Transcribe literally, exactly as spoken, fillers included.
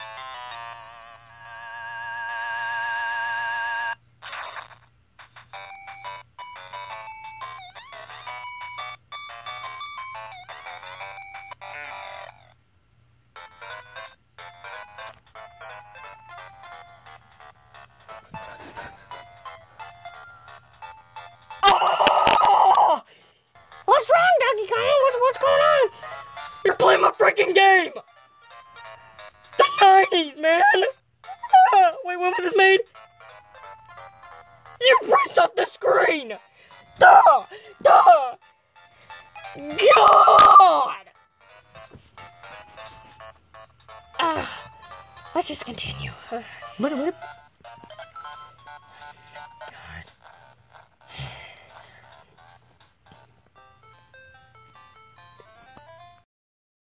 What's wrong, Donkey Kong? What's, what's going on? You're playing my freaking game! The nineties, man! Uh, wait, when was this made? You pressed off the screen! Duh! Duh! God! Uh, let's just continue. Uh,